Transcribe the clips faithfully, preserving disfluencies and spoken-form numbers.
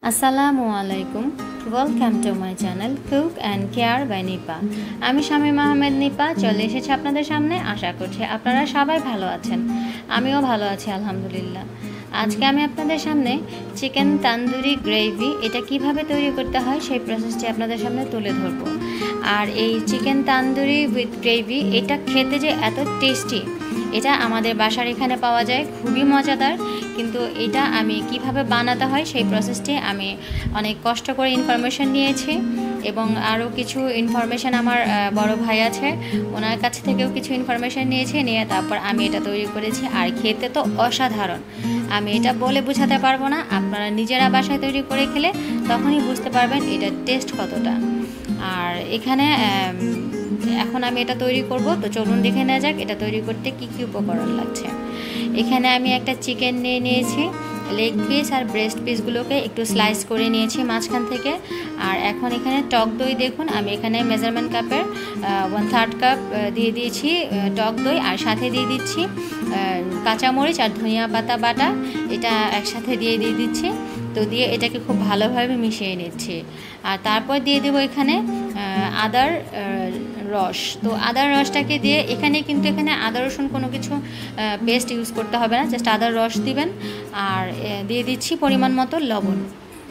আসসালামু আলাইকুম, welcome to my channel cook and care by Nipa. আমি শামীম আহমেদ নিপা চলে এসেছি আপনাদের সামনে। আশা করছি আপনারা সবাই ভালো আছেন, আমিও ভালো আছি আলহামদুলিল্লাহ। আজকে আমি আপনাদের সামনে চিকেন তান্দুরি গ্রেভি এটা কিভাবে তৈরি করতে হয় সেই প্রসেসটি আপনাদের সামনে তুলে ধরবো। আর এই চিকেন তান্দুরি উইথ গ্রেভি এটা খেতে যে এত টেস্টি, এটা আমাদের বাসার এখানে পাওয়া যায়, খুবই মজাদার। কিন্তু এটা আমি কিভাবে বানাতে হয় সেই প্রসেসটি আমি অনেক কষ্ট করে ইনফরমেশন নিয়েছি এবং আরও কিছু ইনফরমেশন আমার বড় ভাই আছে, ওনার কাছ থেকেও কিছু ইনফরমেশন নিয়েছি, নিয়ে তারপর আমি এটা তৈরি করেছি। আর খেতে তো অসাধারণ, আমি এটা বলে বোঝাতে পারবো না। আপনারা নিজেরা বাসায় তৈরি করে খেলে তখনই বুঝতে পারবেন এটার টেস্ট কতটা। আর এখানে এখন আমি এটা তৈরি করব, তো চলুন দেখে নেওয়া যাক এটা তৈরি করতে কি কি উপকরণ লাগছে। এখানে আমি একটা চিকেন নিয়ে নিয়েছি, লেগ পিস আর ব্রেস্ট পিসগুলোকে একটু স্লাইস করে নিয়েছি মাঝখান থেকে। আর এখন এখানে টক দই, দেখুন আমি এখানে মেজারমেন্ট কাপের ওয়ান থার্ড কাপ দিয়ে দিয়েছি টক দই, আর সাথে দিয়ে দিচ্ছি কাঁচামরিচ আর ধনিয়া পাতা বাটা, এটা একসাথে দিয়ে দিয়ে দিচ্ছি। তো দিয়ে এটাকে খুব ভালোভাবে মিশিয়ে নিচ্ছি। আর তারপর দিয়ে দেবো এখানে আদার রস। তো আদার রসটাকে দিয়ে এখানে কিন্তু এখানে আদা রসুন কোনো কিছু পেস্ট ইউজ করতে হবে না, জাস্ট আদার রস দিবেন। আর দিয়ে দিচ্ছি পরিমাণ মতো লবণ।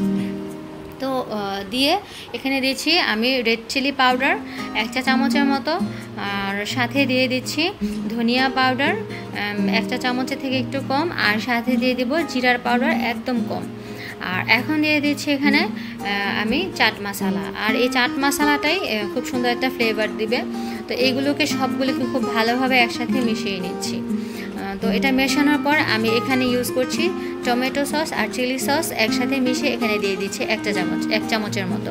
তো দিয়ে এখানে দিচ্ছি আমি রেড চিলি পাউডার এক চা চামচের মতো, আর সাথে দিয়ে দিচ্ছি ধনিয়া পাউডার এক চা চামচের থেকে একটু কম, আর সাথে দিয়ে দেবো জিরার পাউডার একদম কম। আর এখন দিয়ে দিচ্ছি এখানে আমি চাট মশলা, আর এই চাট মশলাটাই খুব সুন্দর একটা ফ্লেভার দিবে। তো এইগুলোকে সবগুলোকে খুব ভালোভাবে একসাথে মিশিয়ে নিচ্ছি। তো এটা মেশানোর পর আমি এখানে ইউজ করছি টমেটো সস আর চিলি সস একসাথে মিশিয়ে এখানে দিয়ে দিচ্ছি একটা চামচ এক চামচের মতো।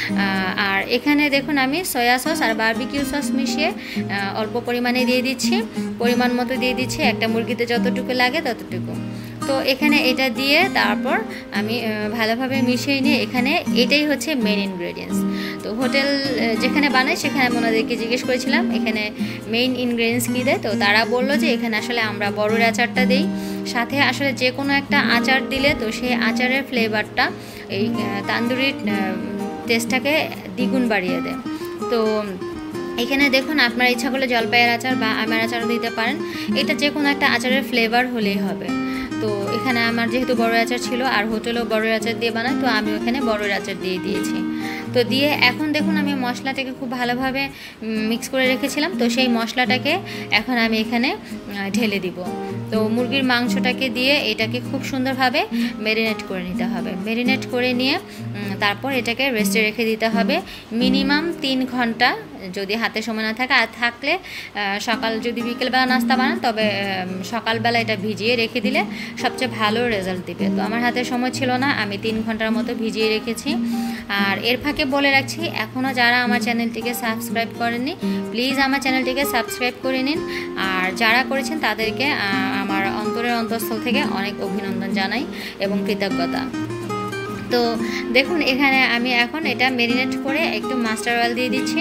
আর এখানে দেখুন আমি সয়া সস আর বারবিকিউ সস মিশিয়ে অল্প পরিমাণে দিয়ে দিচ্ছি, পরিমাণ মতো দিয়ে দিচ্ছি, একটা মুরগিতে যতটুকু লাগে ততটুকু। তো এখানে এটা দিয়ে তারপর আমি ভালোভাবে মিশিয়ে নিয়ে এখানে এটাই হচ্ছে মেন ইনগ্রেডিয়েন্টস। তো হোটেল যেখানে বানাই সেখানে আমি ওনাদেরকে জিজ্ঞেস করেছিলাম এখানে মেইন ইনগ্রেডিয়েন্টস কী দেয়। তো তারা বললো যে এখানে আসলে আমরা বড়ের আচারটা দিই, সাথে আসলে যে কোনো একটা আচার দিলে তো সেই আচারের ফ্লেভারটা এই তান্দুরির টেস্টটাকে দ্বিগুণ বাড়িয়ে দেয়। তো এখানে দেখুন আপনার ইচ্ছা করলে জলপাইয়ের আচার বা আমের আচারও দিতে পারেন, এটা যে কোনো একটা আচারের ফ্লেভার হলেই হবে। তো এখানে আমার যেহেতু বড় আচার ছিল আর হোটেলেও বড় আচার দিয়ে বানায়, তো আমি ওখানে বড় আচার দিয়ে দিয়েছি। তো দিয়ে এখন দেখুন আমি মশলাটাকে খুব ভালোভাবে মিক্স করে রেখেছিলাম, তো সেই মশলাটাকে এখন আমি এখানে ঢেলে দিব। তো মুরগির মাংসটাকে দিয়ে এটাকে খুব সুন্দরভাবে ম্যারিনেট করে নিতে হবে। ম্যারিনেট করে নিয়ে তারপর এটাকে রেস্টে রেখে দিতে হবে মিনিমাম তিন ঘন্টা, যদি হাতে সময় না থাকে। আর থাকলে সকাল যদি বিকেলবেলা নাস্তা বানান তবে সকালবেলা এটা ভিজিয়ে রেখে দিলে সবচেয়ে ভালো রেজাল্ট দিবে। তো আমার হাতে সময় ছিল না, আমি তিন ঘন্টার মতো ভিজিয়ে রেখেছি। আর এর ফাঁকে বলে রাখছি, এখনও যারা আমার চ্যানেলটিকে সাবস্ক্রাইব করেননি প্লিজ আমার চ্যানেলটিকে সাবস্ক্রাইব করে নিন। আর যারা করেছেন তাদেরকে আমার অন্তরের অন্তঃস্থল থেকে অনেক অভিনন্দন জানাই এবং কৃতজ্ঞতা। তো দেখুন এখানে আমি এখন এটা ম্যারিনেট করে একটু মাস্টার অয়েল দিয়ে দিচ্ছি।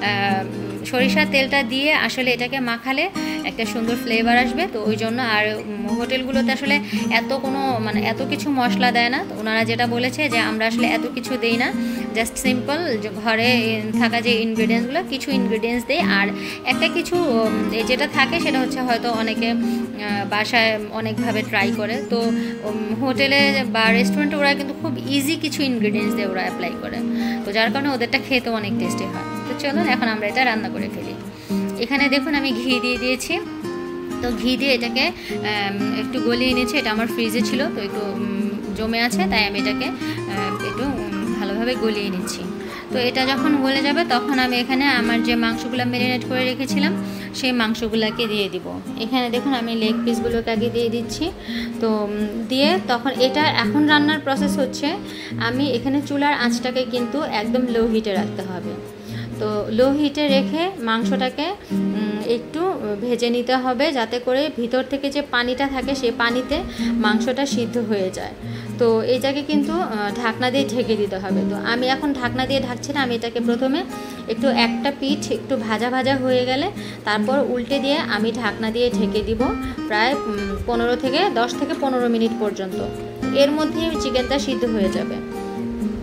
সরিষার তেলটা দিয়ে আসলে এটাকে মাখালে একটা সুন্দর ফ্লেভার আসবে, তো ওই জন্য। আর হোটেলগুলোতে আসলে এত কোনো মানে এত কিছু মশলা দেয় না, তো ওনারা যেটা বলেছে যে আমরা আসলে এত কিছু দেই না, জাস্ট সিম্পল ঘরে থাকা যে ইনগ্রিডিয়েন্টসগুলো কিছু ইনগ্রিডিয়েন্টস দেয়। আর একটা কিছু যেটা থাকে সেটা হচ্ছে হয়তো অনেকে বাসায় অনেকভাবে ট্রাই করে, তো হোটেলে বা রেস্টুরেন্টে ওরা কিন্তু খুব ইজি কিছু ইনগ্রিডিয়েন্টস দিয়ে ওরা অ্যাপ্লাই করে, তো যার কারণে ওদেরটা খেতে অনেক টেস্টি হয়। তো চলুন এখন আমরা এটা রান্না করে ফেলি। এখানে দেখুন আমি ঘি দিয়ে দিয়েছি, তো ঘি দিয়ে এটাকে একটু গলিয়ে নিয়েছি। এটা আমার ফ্রিজে ছিল, তো একটু জমে আছে, তাই আমি এটাকে একটু ভালোভাবে গলিয়ে নিচ্ছি। তো এটা যখন গলে যাবে তখন আমি এখানে আমার যে মাংসগুলো ম্যারিনেট করে রেখেছিলাম সেই মাংসগুলোকে দিয়ে দিব। এখানে দেখুন আমি লেগ পিসগুলোকে আগে দিয়ে দিচ্ছি। তো দিয়ে তখন এটা এখন রান্নার প্রসেস হচ্ছে আমি এখানে চুলার আঁচটাকে কিন্তু একদম লো হিটে রাখতে হবে। তো লো হিটে রেখে মাংসটাকে একটু ভেজে নিতে হবে, যাতে করে ভিতর থেকে যে পানিটা থাকে সেই পানিতে মাংসটা সিদ্ধ হয়ে যায়। তো এটাকে কিন্তু ঢাকনা দিয়ে ঢেকে দিতে হবে। তো আমি এখন ঢাকনা দিয়ে ঢাকছি না, আমি এটাকে প্রথমে একটু একটা পিঠ একটু ভাজা ভাজা হয়ে গেলে তারপর উল্টে দিয়ে আমি ঢাকনা দিয়ে ঢেকে দিব প্রায় পনেরো থেকে দশ থেকে পনেরো মিনিট পর্যন্ত। এর মধ্যে চিকেনটা সিদ্ধ হয়ে যাবে।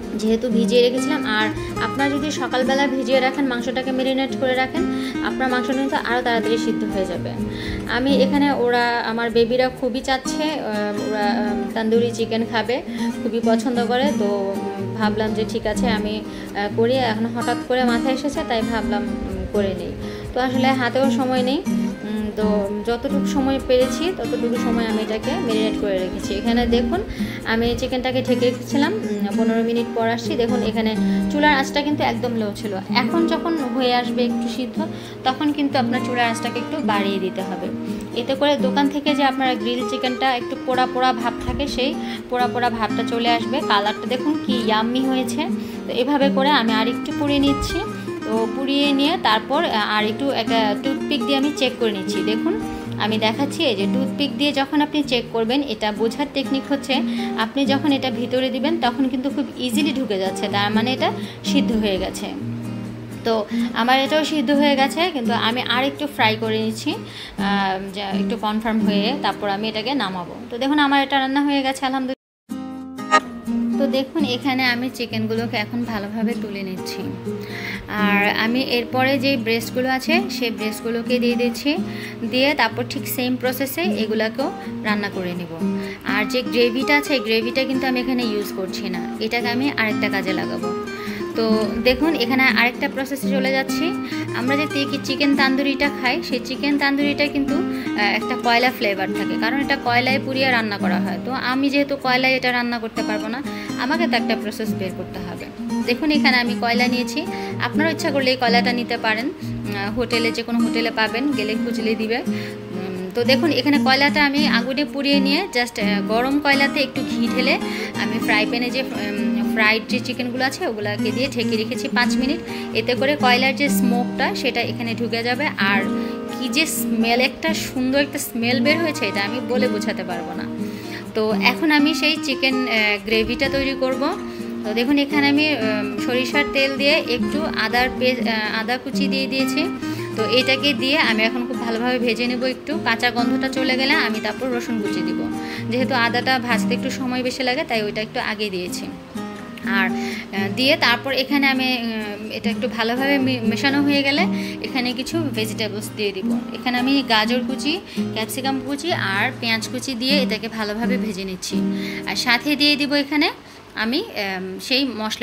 যেহেতু ভিজিয়ে রেখেছিলাম। আর আপনারা যদি সকালবেলা ভিজিয়ে রাখেন, মাংসটাকে ম্যারিনেট করে রাখেন, আপনার মাংসটা কিন্তু আরও তাড়াতাড়ি সিদ্ধ হয়ে যাবে। আমি এখানে ওরা আমার বেবিরা খুবই চাচ্ছে, ওরা তান্দুরি চিকেন খাবে, খুবই পছন্দ করে। তো ভাবলাম যে ঠিক আছে আমি করি, এখন হঠাৎ করে মাথায় এসেছে তাই ভাবলাম করে নিই। তো আসলে হাতেও সময় নেই, তো যতটুকু সময় পেরেছি ততটুকু সময় আমি এটাকে ম্যারিনেট করে রেখেছি। এখানে দেখুন আমি চিকেনটাকে ঢেকে রেখেছিলাম, পনেরো মিনিট পর আসছি। দেখুন এখানে চুলার আঁচটা কিন্তু একদম লো ছিল। এখন যখন হয়ে আসবে একটু সিদ্ধ, তখন কিন্তু আপনার চুলার আঁচটাকে একটু বাড়িয়ে দিতে হবে। এতে করে দোকান থেকে যে আপনার গ্রিল চিকেনটা একটু পোড়া পোড়া ভাব থাকে, সেই পোড়া পোড়া ভাবটা চলে আসবে। কালারটা দেখুন কি ইয়াম্মি হয়েছে। তো এভাবে করে আমি আর একটু পুড়িয়ে নিচ্ছি। তো পুড়িয়ে নিয়ে তারপর আর একটু একটা টুথপিক দিয়ে আমি চেক করে নিচ্ছি। দেখুন আমি দেখাচ্ছি, এই যে টুথপিক দিয়ে যখন আপনি চেক করবেন, এটা বোঝার টেকনিক হচ্ছে আপনি যখন এটা ভিতরে দিবেন তখন কিন্তু খুব ইজিলি ঢুকে যাচ্ছে, তার মানে এটা সিদ্ধ হয়ে গেছে। তো আমার এটাও সিদ্ধ হয়ে গেছে, কিন্তু আমি আর একটু ফ্রাই করে নিচ্ছি একটু কনফার্ম হয়ে, তারপর আমি এটাকে নামাবো। তো দেখুন আমার এটা রান্না হয়ে গেছে আলহামদুলিল্লাহ। তো দেখুন এখানে আমি চিকেনগুলোকে এখন ভালোভাবে তুলে নিচ্ছি। আর আমি এরপরে যে ব্রেস্টগুলো আছে সেই ব্রেস্টগুলোকে দিয়ে দিচ্ছি, দিয়ে তারপর ঠিক সেম প্রসেসে এগুলাকেও রান্না করে নেব। আর যে গ্রেভিটা আছে এই গ্রেভিটা কিন্তু আমি এখানে ইউজ করছি না, এটাকে আমি আরেকটা কাজে লাগাবো। তো দেখুন এখানে আরেকটা প্রসেসে চলে যাচ্ছি। আমরা যে চিকেন তান্দুরিটা খাই, সেই চিকেন তান্দুরিটা কিন্তু একটা কয়লা ফ্লেভার থাকে, কারণ এটা কয়লায় পুড়িয়ে রান্না করা হয়। তো আমি যেহেতু কয়লায় এটা রান্না করতে পারবো না, আমাকে তো একটা প্রসেস বের করতে হবে। দেখুন এখানে আমি কয়লা নিয়েছি, আপনারা ইচ্ছা করলে এই কয়লাটা নিতে পারেন, হোটেলে যে কোনো হোটেলে পাবেন, গেলে খুঁজলে দিবে। তো দেখুন এখানে কয়লাটা আমি আগুনে পুড়িয়ে নিয়ে জাস্ট গরম কয়লাতে একটু ঘি ঢেলে আমি ফ্রাই প্যানে যে ফ্রাইড যে চিকেনগুলো আছে ওগুলোকে দিয়ে ঢেকে রেখেছি পাঁচ মিনিট। এতে করে কয়লার যে স্মোকটা সেটা এখানে ঢুকে যাবে। আর কি যে স্মেল, একটা সুন্দর একটা স্মেল বের হয়েছে, এটা আমি বলে বোঝাতে পারবো না। তো এখন আমি সেই চিকেন গ্রেভিটা তৈরি করব। তো দেখুন এখানে আমি সরিষার তেল দিয়ে একটু আদার পেস্ট আদা কুচি দিয়ে দিয়েছি। তো এটাকে দিয়ে আমি এখন খুব ভালোভাবে ভেজে নেব। একটু কাঁচা গন্ধটা চলে গেলে আমি তারপর রসুন কুচি দিব, যেহেতু আদাটা ভাজতে একটু সময় বেশি লাগে তাই ওইটা একটু আগে দিয়েছি। আর দিয়ে তারপর এখানে আমি এটা একটু ভালোভাবে মেশানো হয়ে গেলে এখানে কিছু ভেজিটেবলস দিয়ে দিব। এখানে আমি গাজর কুচি, ক্যাপসিকাম কুচি আর পেঁয়াজ কুচি দিয়ে এটাকে ভালোভাবে ভেজে নিচ্ছি। আর সাথে দিয়ে দিব এখানে আমি সেই মশলা।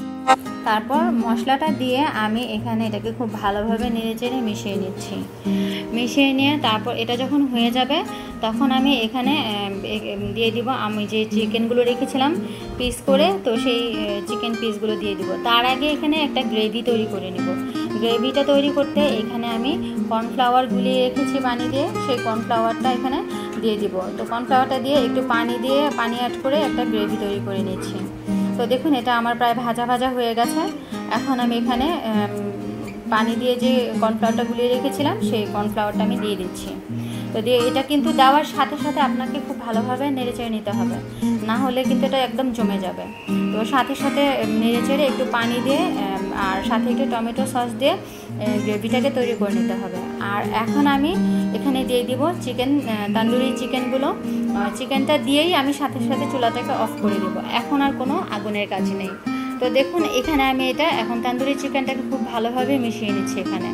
তারপর মশলাটা দিয়ে আমি এখানে এটাকে খুব ভালোভাবে নেড়েচেড়ে মিশিয়ে নিচ্ছি। মিশিয়ে নিয়ে তারপর এটা যখন হয়ে যাবে তখন আমি এখানে দিয়ে দিব আমি যে চিকেনগুলো রেখেছিলাম পিস করে, তো সেই চিকেন পিসগুলো দিয়ে দিব। তার আগে এখানে একটা গ্রেভি তৈরি করে নেব। গ্রেভিটা তৈরি করতে এখানে আমি কর্নফ্লাওয়ার গুলিয়ে রেখেছি পানি দিয়ে, সেই কর্নফ্লাওয়ারটা এখানে দিয়ে দিব। তো কর্নফ্লাওয়ারটা দিয়ে একটু পানি দিয়ে পানি অ্যাড করে একটা গ্রেভি তৈরি করে নিচ্ছি। তো দেখুন এটা আমার প্রায় ভাজা ভাজা হয়ে গেছে। এখন আমি এখানে পানি দিয়ে যে কর্নফ্লাওয়ারটা গুলিয়ে রেখেছিলাম সেই কর্নফ্লাওয়ারটা আমি দিয়ে দিচ্ছি। তো দিয়ে এটা কিন্তু দেওয়ার সাথে সাথে আপনাকে খুব ভালোভাবে নেড়েচেড়ে নিতে হবে, না হলে কিন্তু এটা একদম জমে যাবে। তো সাথে সাথে নেড়েচেড়ে একটু পানি দিয়ে আর সাথে একটু টমেটো সস দিয়ে গ্রেভিটাকে তৈরি করে নিতে হবে। আর এখন আমি এখানে দিয়ে দিব চিকেন তান্দুরি চিকেনগুলো। চিকেনটা দিয়েই আমি সাথে সাথে চুলাটাকে অফ করে দেবো, এখন আর কোনো আগুনের কাজ নেই। তো দেখুন এখানে আমি এটা এখন তান্দুরি চিকেনটাকে খুব ভালোভাবে মিশিয়ে নিচ্ছি এখানে।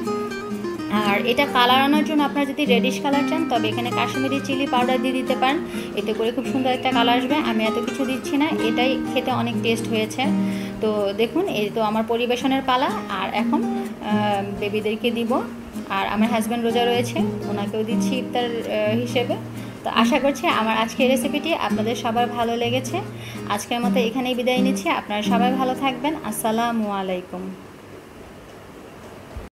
আর এটা কালার আনার জন্য আপনারা যদি রেডিশ কালার চান তবে এখানে কাশ্মীরি চিলি পাউডার দিয়ে দিতে পারেন, এতে করে খুব সুন্দর একটা কালার আসবে। আমি এত কিছু দিচ্ছি না, এটাই খেতে অনেক টেস্ট হয়েছে। তো দেখুন এই তো আমার পরিবেশনের পালা। আর এখন বেবিদেরকে দিব, আর আমার হাজব্যান্ড রোজা রয়েছে, ওনাকেও দিচ্ছি ইফতার হিসেবে। তো আশা করছি আমার আজকের রেসিপিটি আপনাদের সবার ভালো লেগেছে। আজকের মতো এখানেই বিদায় নিচ্ছি, আপনারা সবাই ভালো থাকবেন। আসসালামু আলাইকুম।